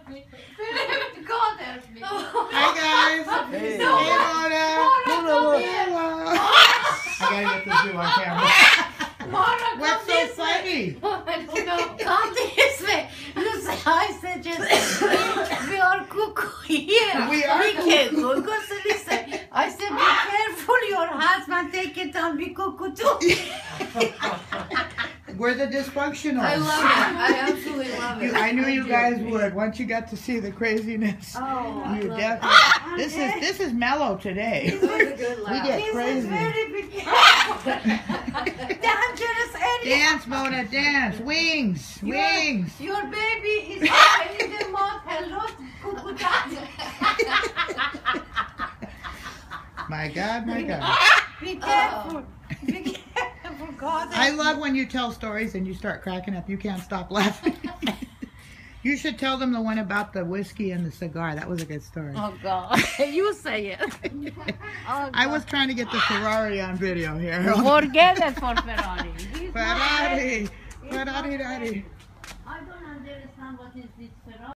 God help me. Hi guys. Hey. Hey Mona. Hello. I gotta get this view on camera. Mara, What's so funny? come this way. Listen, I suggest we are cuckoo here. We are cuckoo. So listen, I said be careful, your husband take it and be cuckoo too. We're the dysfunctionals. I love it. I absolutely love it. I knew you guys would. Once you got to see the craziness, Oh, I you love definitely. it. This is mellow today. This was a good We laugh. get This crazy. is very big. Dangerous area. Dance, Mona, dance. Wings, wings. Your baby is in the mouth. Hello, cuckoo. My God, my God. Be careful. Be careful, God. I love when you tell stories and you start cracking up. You can't stop laughing. You should tell them the one about the whiskey and the cigar. That was a good story. Oh, God. You say it. Oh, I was trying to get the Ferrari on video here. Forget it for Ferrari. Ferrari. Ferrari, daddy. I don't understand what is this Ferrari.